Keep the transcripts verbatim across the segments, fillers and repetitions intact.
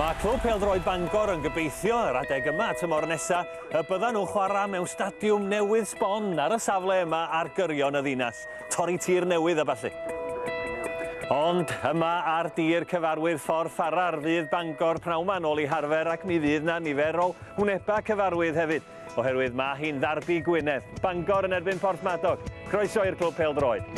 Mae clwb pêl-droed Bangor yn gobeithio yr adeg yma tymor nesa y byddan nhw'n chwarae mewn stadiwm newydd sbon ar y safle yma ar gyrion y ddinas, torri tir newydd a ballu. Ond yma ar dir cyfarwydd ffordd Ffarar fydd Bangor pnawn 'ma nôl i harfer ac mi fydd na nifer o wneba cyfarwydd hefyd, oherwydd mae hi'n ddarbu Gwynedd. Bangor yn erbyn Porthmadog. Croeso i'r clwb pêl-droed.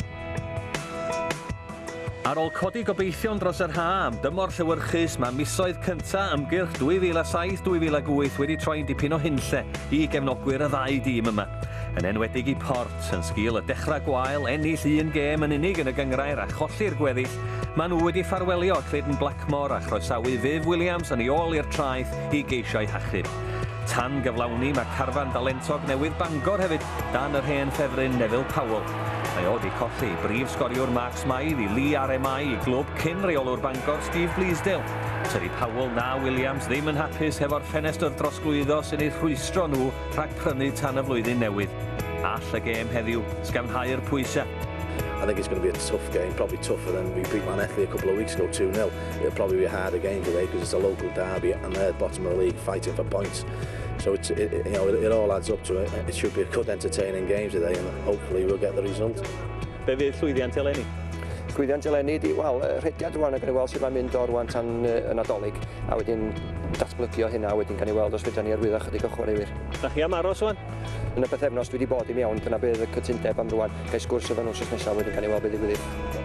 Ar ôl codi gobeithion dros yr ha am dymor llewyrchus, mae misoedd cynta ymgyrch dwy fil a saith dwy fil ag wyth wedi troi'n dipyn o hunlle i gefnogwyr y ddau dîm yma. Yn enwedig i Port, yn sgil y dechrau gwael, ennill un gêm yn unig yn y gyngrair a cholli'r gweddill, mae nhw wedi ffarwelio Clayton Blackmore a chroesawu Viv Williams yn ei ôl i'r traeth i geisio ei hachub. Tan gyflawni mae carfan dalentog newydd Bangor hefyd dan yr hen ffefryn Nev Powell. Mae o wedi colli brif sgoriwr Mark Smythe i Lee R M I i glwb cyn reolwr Bangor Steve Bleasdale. Tydi Powell na Williams ddim yn hapus hefo'r ffenestr drosglwyddo sy'n ei rhwystro nhw rhag prynu tan y flwyddyn newydd. All y gêm heddiw sgamhau'r pwysau. I think it's going to be a tough game, probably tougher than we beat Manethley a couple of weeks ago, two nil. It'll probably be a harder game today because it's a local derby and they're bottom of the league fighting for points. So it's, it, you know, it, it all adds up to it. It should be a good, entertaining game today and hopefully we'll get the result. Be fydd llwyddiant eleni? Llwyddiant eleni di, wel, rhediad rwan yn cael ei weld sydd mae'n mynd o'r rwan tan y Nadolig a wedyn datblygio hynna wedyn cael ei weld os fydda ni arwyddo chydig o chwaraewyr. Da chi am aros rwan? Yn y bythefnos dwi wedi bod i mewn, dyna bydd y cytundeb am rwan, gael sgwrs efo nhw wrth nesaf wedyn cael ei weld beth ddigwydd.